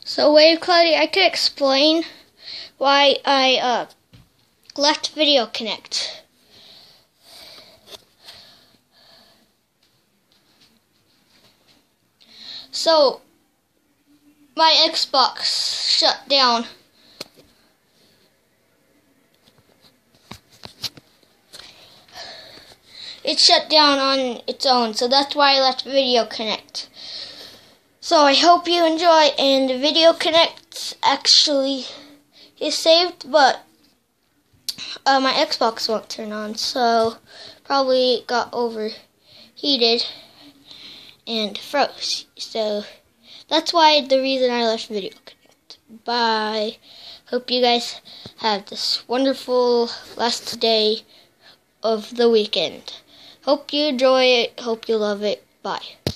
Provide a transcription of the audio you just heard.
So wait, Claudia, I could explain why I left Video Connect. So my Xbox shut down. It shut down on its own, so that's why I left Video Connect. So I hope you enjoy, and the Video Connect actually is saved, but my Xbox won't turn on, so probably got overheated and froze. So that's why the reason I left Video Connect. Bye. Hope you guys have this wonderful last day of the weekend. Hope you enjoy it. Hope you love it. Bye.